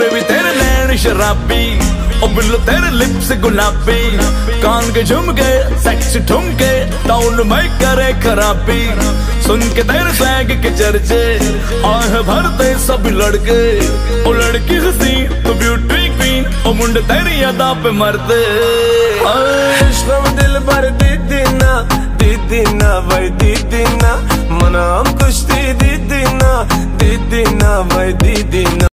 Baby तेरे नैन शराबी, ओ बिल्लो तेरे लिप्स गुलाबी, कान के झुमके सेक्स ठुमके टाउन में करे खराबी। सुन के तेरे फ्लैग के चर्चे आह भरते सब लड़के, ओ लड़की हंसी तो ब्यूटी क्वीन, ओ मुंडे तेरी अदा पे मरते। दिल भर दीदी ना भाई दीदी ना, मना हम कुश्ती दीदी ना भाई दीदी ना।